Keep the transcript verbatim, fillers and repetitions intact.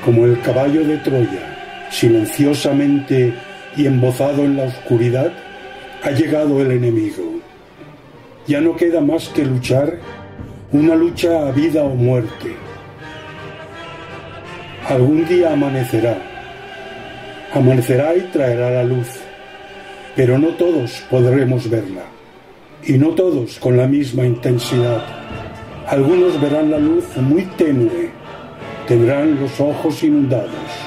Como el caballo de Troya, silenciosamente y embozado en la oscuridad, ha llegado el enemigo. Ya no queda más que luchar, una lucha a vida o muerte. Algún día amanecerá. Amanecerá y traerá la luz, pero no todos podremos verla, y no todos con la misma intensidad. Algunos verán la luz muy tenue, tendrán los ojos inundados,